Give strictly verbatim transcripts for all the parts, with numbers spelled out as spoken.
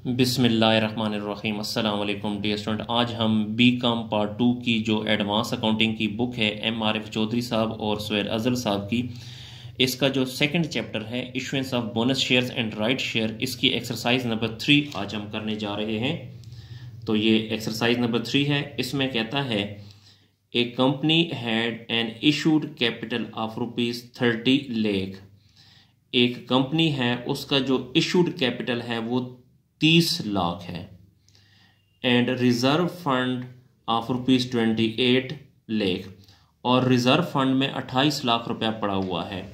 बिस्मिल्लाहिर्रहमानिर्रहीम। अस्सलाम वालेकुम डियर स्टूडेंट। आज हम बी कॉम पार्ट टू की जो एडवांस अकाउंटिंग की बुक है एम आर एफ चौधरी साहब और सुहेल अजहर साहब की, इसका जो सेकंड चैप्टर है issuance of bonus shares and right share, इसकी एक्सरसाइज नंबर थ्री आज हम करने जा रहे हैं। तो ये एक्सरसाइज नंबर थ्री है। इसमें कहता है a company had an issued capital of rupees thirty lakh. एक कंपनी है, उसका जो इशूड कैपिटल है वो तीस लाख है and reserve fund of rupees twenty eight lakh, और रिजर्व फंड में अट्ठाईस लाख रुपया पड़ा हुआ है।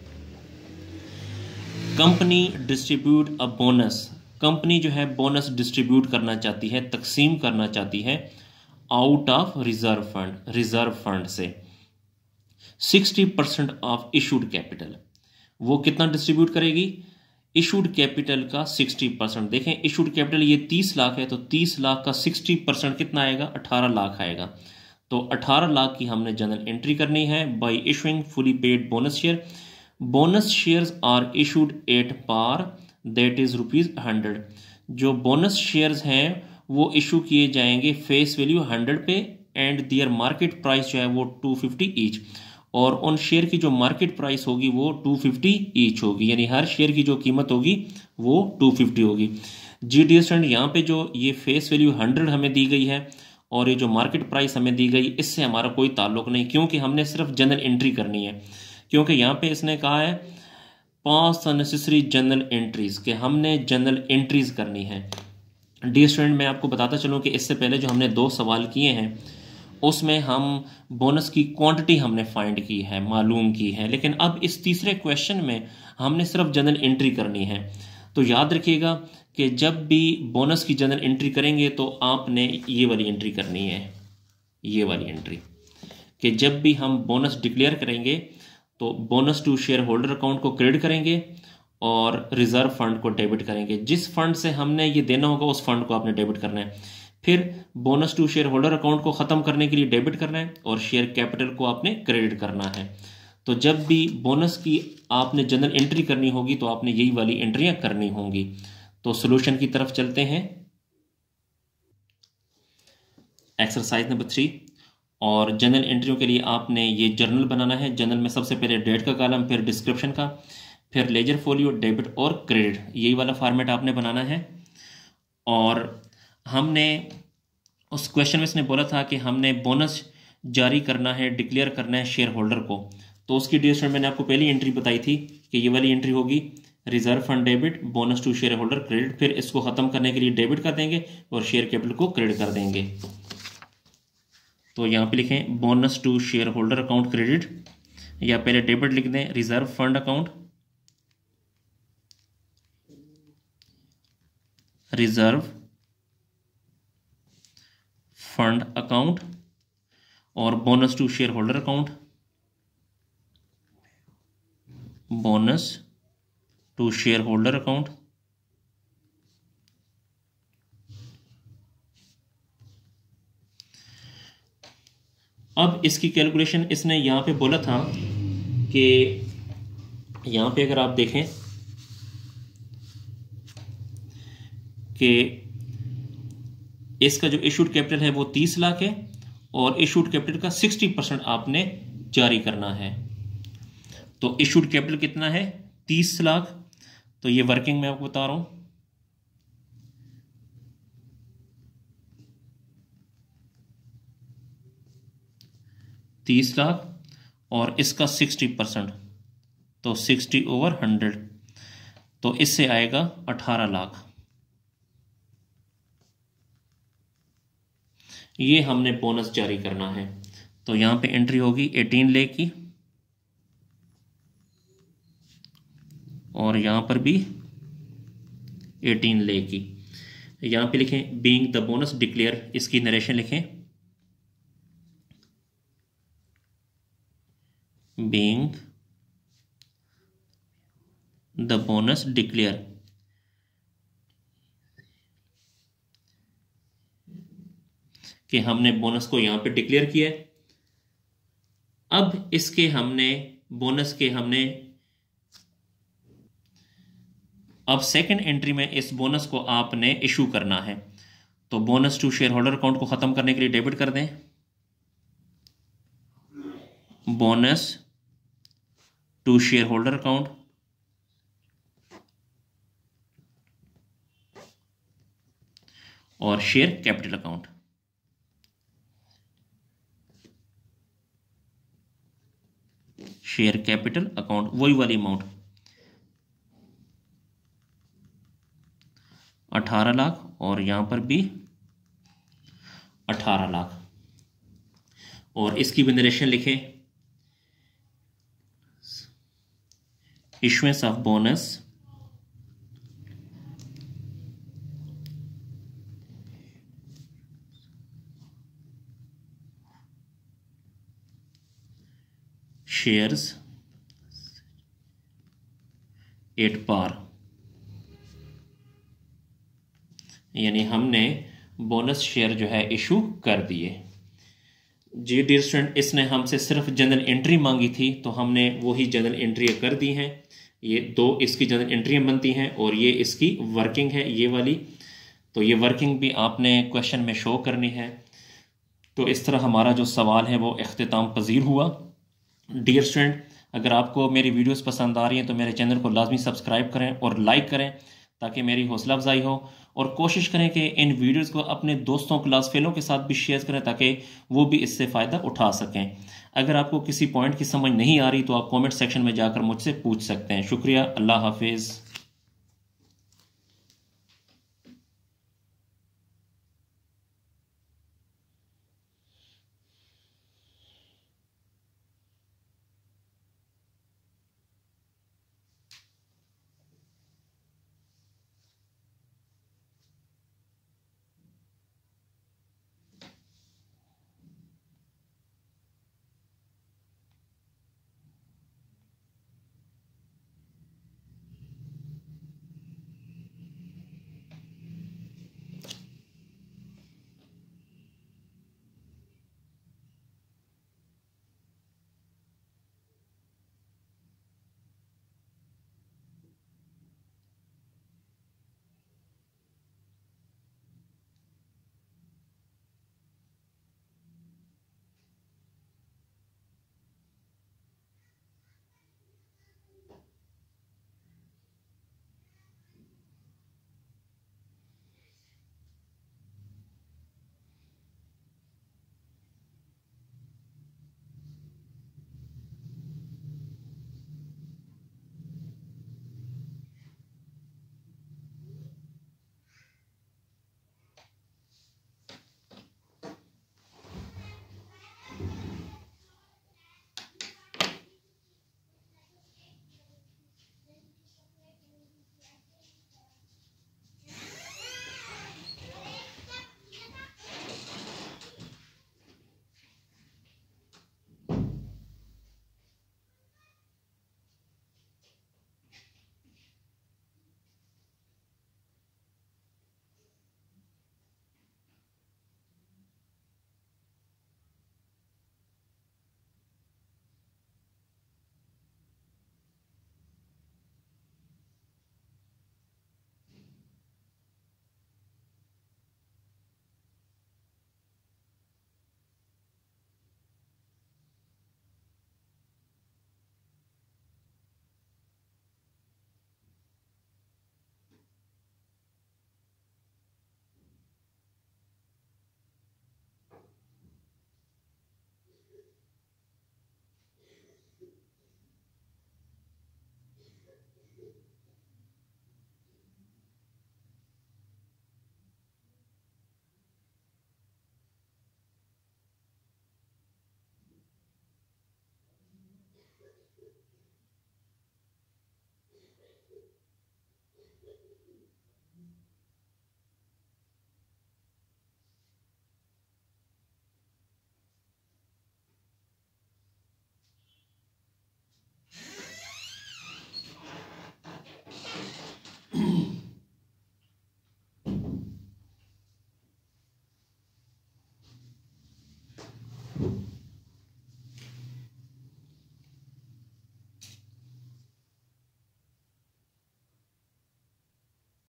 Company distribute a bonus, company जो है बोनस डिस्ट्रीब्यूट करना चाहती है, तकसीम करना चाहती है out of reserve fund, reserve fund से sixty percent of issued capital. वो कितना डिस्ट्रीब्यूट करेगी? इशूड कैपिटल का सिक्सटी परसेंट। देखें, इशूड कैपिटल ये तीस लाख है, तो तीस लाख का सिक्सटी परसेंट कितना आएगा? अठारह लाख आएगा। तो अठारह लाख की हमने जनरल एंट्री करनी है by issuing fully paid bonus share. Bonus shares are issued at par, that is rupees hundred. जो बोनस शेयर्स हैं वो इशू किए जाएंगे फेस वैल्यू हंड्रेड पे एंड दियर मार्केट प्राइस जो है वो टू फिफ्टी ईच, और उन शेयर की जो मार्केट प्राइस होगी वो टू फिफ्टी ईच होगी, यानी हर शेयर की जो कीमत होगी वो टू फिफ्टी होगी। जी डी स्टूडेंट, यहाँ पे जो ये फेस वैल्यू हंड्रेड हमें दी गई है और ये जो मार्केट प्राइस हमें दी गई, इससे हमारा कोई ताल्लुक नहीं, क्योंकि हमने सिर्फ जनरल एंट्री करनी है। क्योंकि यहाँ पे इसने कहा है पांच अननेसेसरी जनरल एंट्रीज, के हमने जनरल एंट्रीज करनी है। डी स्टूडेंट, मैं आपको बताता चलूँ कि इससे पहले जो हमने दो सवाल किए हैं उसमें हम बोनस की क्वांटिटी हमने फाइंड की है, मालूम की है, लेकिन अब इस तीसरे क्वेश्चन में हमने सिर्फ जनरल एंट्री करनी है। तो याद रखिएगा कि जब भी बोनस की जनरल एंट्री करेंगे तो आपने ये वाली एंट्री करनी है, ये वाली एंट्री, कि जब भी हम बोनस डिक्लेयर करेंगे तो bonus to share holder account को क्रेडिट करेंगे और रिजर्व फंड को डेबिट करेंगे। जिस फंड से हमने ये देना होगा उस फंड को आपने डेबिट करना है। फिर bonus to share holder account को खत्म करने के लिए डेबिट करना है और शेयर कैपिटल को आपने क्रेडिट करना है। तो जब भी बोनस की आपने जनरल एंट्री करनी होगी तो आपने यही वाली एंट्रियां करनी होंगी। तो सॉल्यूशन की तरफ चलते हैं। एक्सरसाइज नंबर थ्री, और जनरल एंट्रियों के लिए आपने ये जर्नल बनाना है। जर्नल में सबसे पहले डेट का कॉलम, फिर डिस्क्रिप्शन का, फिर लेजर फोलियो, डेबिट और क्रेडिट, यही वाला फॉर्मेट आपने बनाना है। और हमने उस क्वेश्चन में इसने बोला था कि हमने बोनस जारी करना है, डिक्लेयर करना है शेयर होल्डर को। तो उसकी डिस्ट्रीब्यूशन मैंने आपको पहली एंट्री बताई थी कि ये वाली एंट्री होगी reserve fund debit, bonus to share holder credit. फिर इसको खत्म करने के लिए डेबिट कर देंगे और शेयर कैपिटल को क्रेडिट कर देंगे। तो यहाँ पे लिखें bonus to share holder account credit, या पहले डेबिट लिख दें reserve fund account, reserve fund account, और bonus to share holder account, bonus to share holder account. अब इसकी कैलकुलेशन इसने यहां पे बोला था कि यहां पे अगर आप देखें कि इसका जो इशूड कैपिटल है वो तीस लाख है और इशूड कैपिटल का सिक्सटी परसेंट आपने जारी करना है। तो इशूड कैपिटल कितना है? तीस लाख। तो ये वर्किंग में आपको बता रहा हूं, तीस लाख और इसका सिक्सटी परसेंट, तो सिक्सटी ओवर हंड्रेड, तो इससे आएगा अठारह लाख। ये हमने बोनस जारी करना है। तो यहां पे एंट्री होगी एटीन लेख की, और यहां पर भी एटीन लेख की। यहां पे लिखें बीइंग द बोनस डिक्लेयर, इसकी नरेशन लिखें बीइंग द बोनस डिक्लेयर, कि हमने बोनस को यहां पे डिक्लेयर किया है। अब इसके हमने बोनस के हमने अब सेकंड एंट्री में इस बोनस को आपने इशू करना है, तो bonus to share holder account को ख़त्म करने के लिए डेबिट कर दें, bonus to share holder account, और share capital account. Share capital account वही वाली अमाउंट अठारह लाख और यहां पर भी अठारह लाख, और इसकी भी नरेशन लिखे, issuance of bonus shares at par, यानी हमने बोनस शेयर जो है इशू कर दिए। जी डियर स्टूडेंट, इसने हमसे सिर्फ जनरल एंट्री मांगी थी, तो हमने वही जनरल एंट्री कर दी हैं। ये दो इसकी जनरल एंट्रियां बनती हैं और ये इसकी वर्किंग है, ये वाली। तो ये वर्किंग भी आपने क्वेश्चन में शो करनी है। तो इस तरह हमारा जो सवाल है वो इख्तिताम पजीर हुआ। डियर स्टूडेंट, अगर आपको मेरी वीडियोस पसंद आ रही हैं तो मेरे चैनल को लाजमी सब्सक्राइब करें और लाइक करें ताकि मेरी हौसला अफजाई हो, और कोशिश करें कि इन वीडियोस को अपने दोस्तों, क्लास फेलों के साथ भी शेयर करें ताकि वो भी इससे फ़ायदा उठा सकें। अगर आपको किसी पॉइंट की समझ नहीं आ रही तो आप कमेंट सेक्शन में जाकर मुझसे पूछ सकते हैं। शुक्रिया, अल्लाह हाफिज़।